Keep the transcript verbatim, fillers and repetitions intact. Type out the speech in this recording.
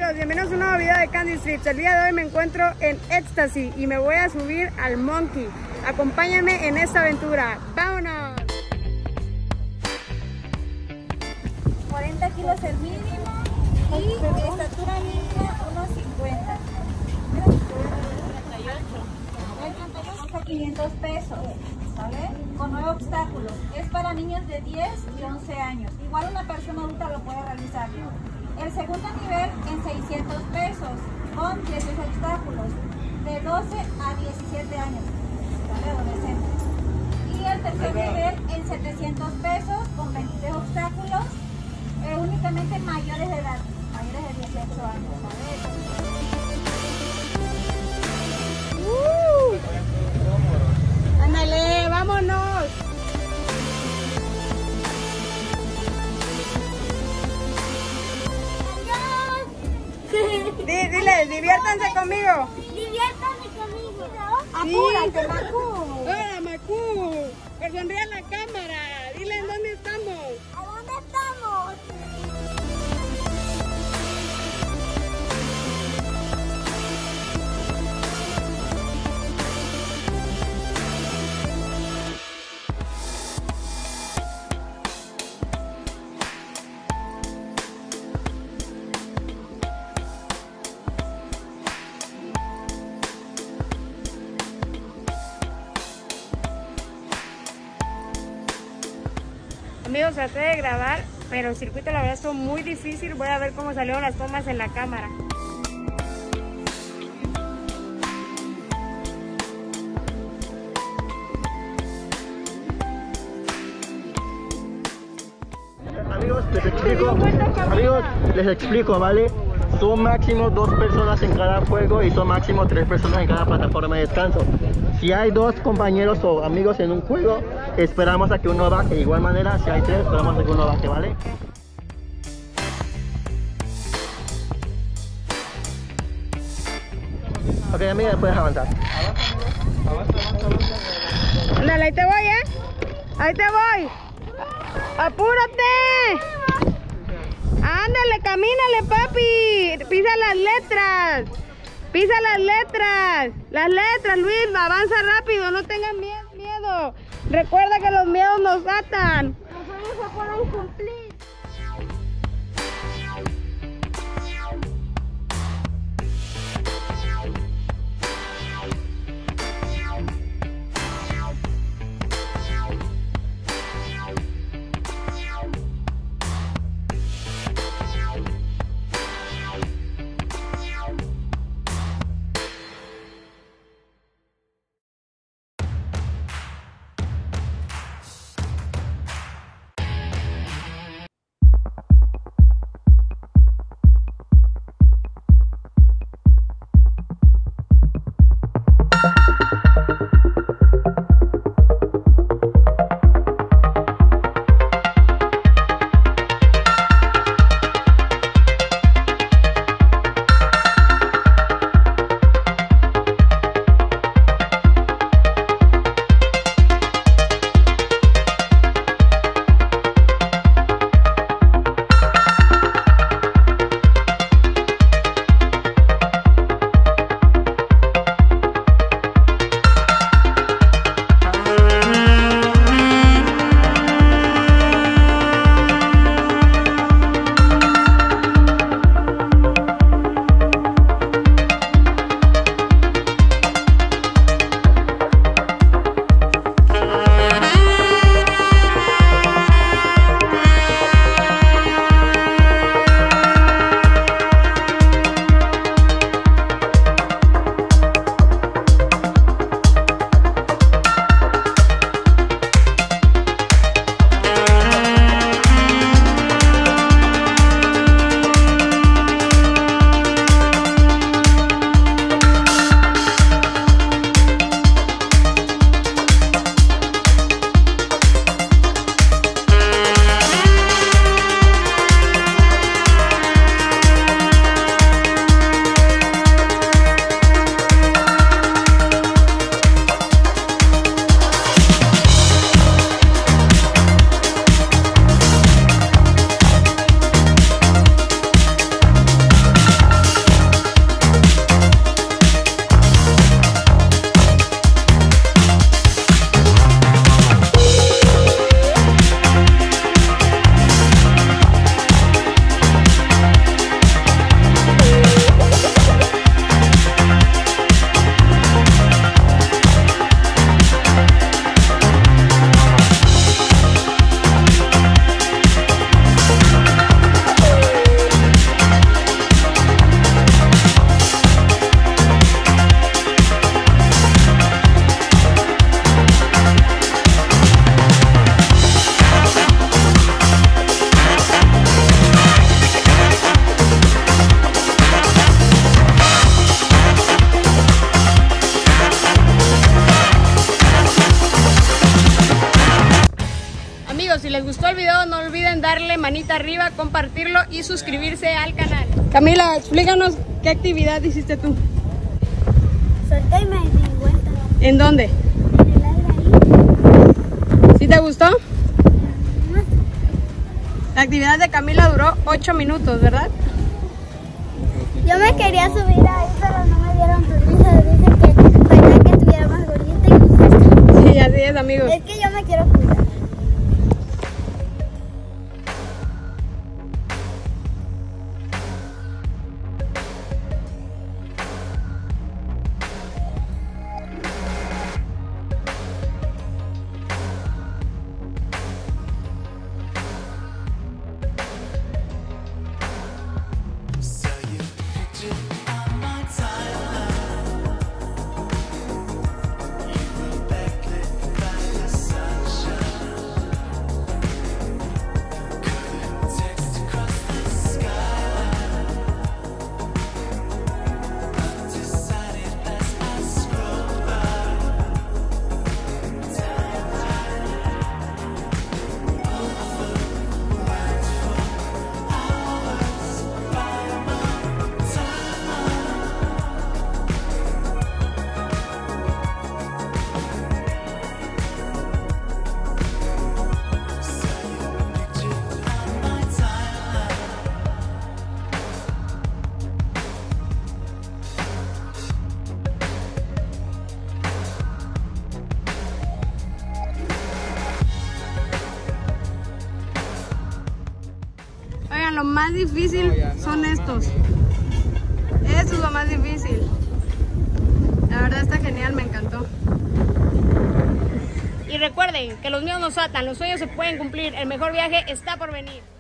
amigos, bienvenidos a un nuevo video de Candy Strips. El día de hoy me encuentro en Éxtasis y me voy a subir al Monkey. Acompáñame en esta aventura. ¡Vámonos! cuarenta kilos el mínimo y estatura mínima uno cincuenta. El treinta y ocho cuesta quinientos pesos, ¿sale? Con nueve obstáculos. Es para niños de diez y once años. Igual una persona adulta lo puede realizar. El segundo nivel en seiscientos pesos con dieciocho obstáculos, de doce a diecisiete años, ¿vale? Adolescentes. Y el tercer nivel en setecientos pesos con veintitrés obstáculos, eh, únicamente mayores de edad, mayores de dieciocho años, ¿vale? ¡Uh! ¡Ándale, vámonos! Dile, diviértanse conmigo. Diviértanse conmigo, ¿no? Sí. Apúrate, Macu. Hola, Macu. Que sonríe la cámara. Dile en dónde estamos. ¿A dónde estamos? Amigos, traté de grabar, pero el circuito la verdad estuvo muy difícil. Voy a ver cómo salieron las tomas en la cámara. Amigos, les explico, amigos, les explico, ¿vale? Son máximo dos personas en cada juego y son máximo tres personas en cada plataforma de descanso. Si hay dos compañeros o amigos en un juego, esperamos a que uno baje. De igual manera, si hay tres, esperamos a que uno baje, ¿vale? Ok, amiga, puedes avanzar. Ándale, ahí te voy, ¿eh? Ahí te voy. ¡Apúrate! Ándale, camínale, papi. Pisa las letras. Pisa las letras. Las letras, Luis. Avanza rápido. No tengan miedo. Recuerda que los miedos nos atan. Los sueños se pueden cumplir. olviden darle manita arriba, compartirlo y suscribirse al canal. Camila, explícanos qué actividad hiciste tú. Solté y me di vuelta. ¿En dónde? En el aire ahí. ¿Sí te gustó? No sé. La actividad de Camila duró ocho minutos, ¿verdad? Yo me quería subir ahí, pero no me dieron permiso. Dicen que falta que estuviera más gordita y pues Sí, así es, amigos. es que yo me quiero cuidar. Oigan, lo más difícil son estos. Esto es lo más difícil. La verdad está genial, me encantó. Y recuerden que los míos nos atan, los sueños se pueden cumplir, el mejor viaje está por venir.